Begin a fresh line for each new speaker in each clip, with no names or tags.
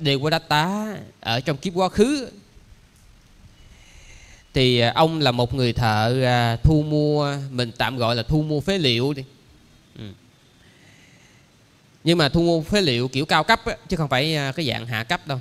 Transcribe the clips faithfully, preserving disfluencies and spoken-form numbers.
Devadatta ở trong kiếp quá khứ thì ông là một người thợ à, thu mua, mình tạm gọi là thu mua phế liệu đi. Ừ. Nhưng mà thu mua phế liệu kiểu cao cấp á, chứ không phải à, cái dạng hạ cấp đâu.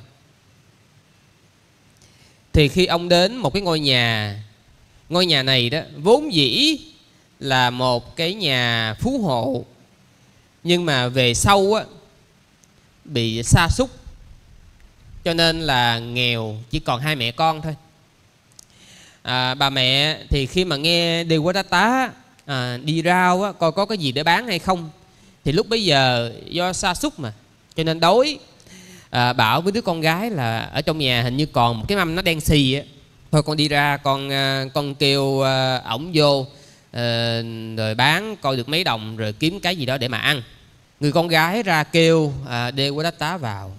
Thì khi ông đến một cái ngôi nhà, ngôi nhà này đó vốn dĩ là một cái nhà phú hộ, nhưng mà về sau á bị sa sút, cho nên là nghèo, chỉ còn hai mẹ con thôi. À, bà mẹ thì khi mà nghe Devadatta à, đi rao á, coi có cái gì để bán hay không, thì lúc bấy giờ do sa sút mà cho nên đói. À, bảo với đứa con gái là ở trong nhà hình như còn một cái mâm nó đen xì á, thôi con đi ra con con kêu ổng vô à, rồi bán coi được mấy đồng rồi kiếm cái gì đó để mà ăn. Người con gái ra kêu à, Devadatta vào.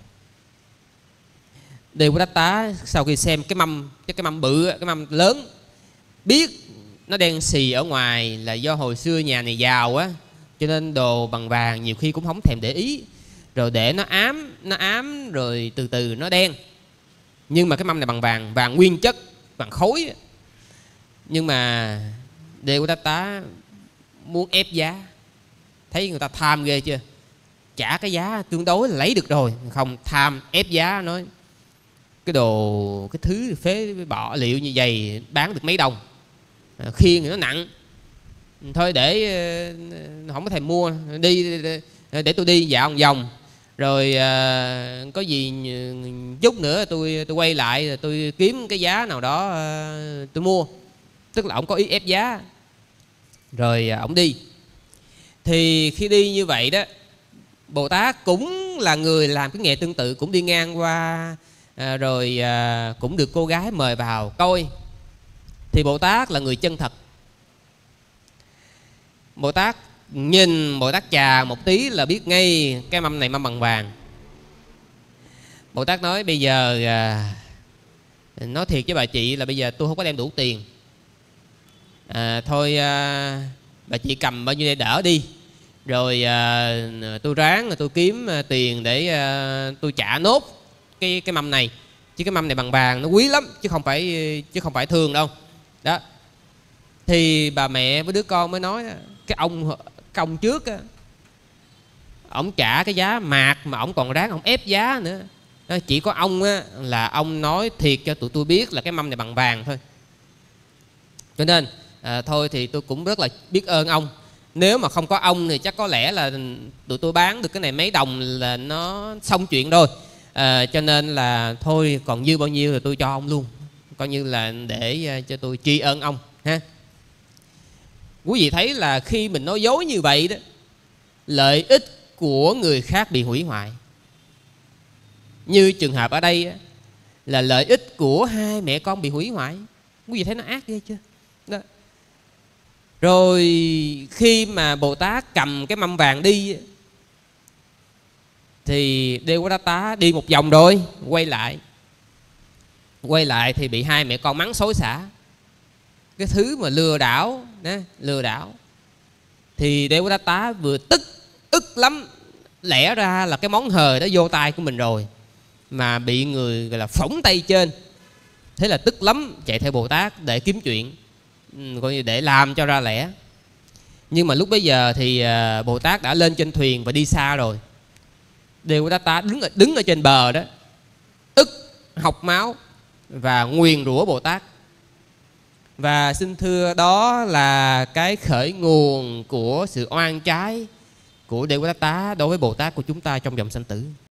Devadatta sau khi xem cái mâm, cái cái mâm bự, cái mâm lớn, biết nó đen xì ở ngoài là do hồi xưa nhà này giàu á, cho nên đồ bằng vàng nhiều khi cũng không thèm để ý, rồi để nó ám, nó ám rồi từ từ nó đen. Nhưng mà cái mâm này bằng vàng, vàng nguyên chất, vàng khối. Nhưng mà Devadatta muốn ép giá, thấy người ta tham ghê chưa, trả cái giá tương đối là lấy được rồi, không tham ép giá, nói cái đồ, cái thứ phế bỏ liệu như vậy bán được mấy đồng, khiêng thì nó nặng, thôi để không có thèm mua, đi để tôi đi dạo một vòng rồi à, có gì chút nữa tôi tôi quay lại rồi tôi kiếm cái giá nào đó à, tôi mua. Tức là ổng có ý ép giá. Rồi à, ổng đi. Thì khi đi như vậy đó, Bồ Tát cũng là người làm cái nghề tương tự, cũng đi ngang qua à, rồi à, cũng được cô gái mời vào coi. Thì Bồ Tát là người chân thật. Bồ Tát nhìn, Bồ Tát chà một tí là biết ngay cái mâm này mâm bằng vàng. Bồ Tát nói bây giờ à, nói thiệt với bà chị là bây giờ tôi không có đem đủ tiền, à, thôi à, bà chị cầm bao nhiêu để đỡ đi, rồi à, tôi ráng rồi tôi kiếm tiền để à, tôi trả nốt cái cái mâm này, chứ cái mâm này bằng vàng nó quý lắm, chứ không phải chứ không phải thường đâu. Đó. Thì bà mẹ với đứa con mới nói cái ông cái ông trước á, ổng trả cái giá mạt mà ổng còn ráng ổng ép giá nữa. Đó, chỉ có ông á là ông nói thiệt cho tụi tôi biết là cái mâm này bằng vàng thôi. Cho nên à, thôi thì tôi cũng rất là biết ơn ông. Nếu mà không có ông thì chắc có lẽ là tụi tôi bán được cái này mấy đồng là nó xong chuyện rồi. À, cho nên là thôi còn dư bao nhiêu thì tôi cho ông luôn, coi như là để cho tôi tri ân ông ha. Quý vị thấy là khi mình nói dối như vậy đó, lợi ích của người khác bị hủy hoại. Như trường hợp ở đây á, là lợi ích của hai mẹ con bị hủy hoại. Quý vị thấy nó ác ghê chưa? Đó. Rồi khi mà Bồ Tát cầm cái mâm vàng đi thì Devadatta đi một vòng rồi quay lại. Quay lại thì bị hai mẹ con mắng xối xả, cái thứ mà lừa đảo đó, lừa đảo. Thì Devadatta vừa tức ức lắm, lẽ ra là cái món hời đó vô tay của mình rồi mà bị người gọi là phỏng tay trên. Thế là tức lắm, chạy theo Bồ Tát để kiếm chuyện, coi như để làm cho ra lẽ. Nhưng mà lúc bấy giờ thì Bồ Tát đã lên trên thuyền và đi xa rồi. Devadatta đứng ở, đứng ở trên bờ đó, ức học máu và nguyền rủa Bồ Tát. Và xin thưa đó là cái khởi nguồn của sự oan trái của Devadatta đối với Bồ Tát của chúng ta trong dòng sanh tử.